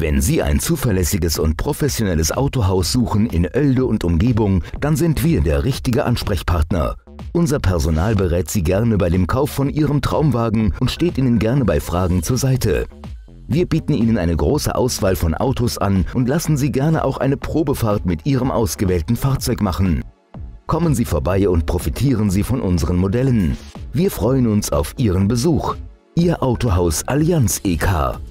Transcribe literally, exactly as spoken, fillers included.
Wenn Sie ein zuverlässiges und professionelles Autohaus suchen in Oelde und Umgebung, dann sind wir der richtige Ansprechpartner. Unser Personal berät Sie gerne bei dem Kauf von Ihrem Traumwagen und steht Ihnen gerne bei Fragen zur Seite. Wir bieten Ihnen eine große Auswahl von Autos an und lassen Sie gerne auch eine Probefahrt mit Ihrem ausgewählten Fahrzeug machen. Kommen Sie vorbei und profitieren Sie von unseren Modellen. Wir freuen uns auf Ihren Besuch. Ihr Autohaus Allianz E K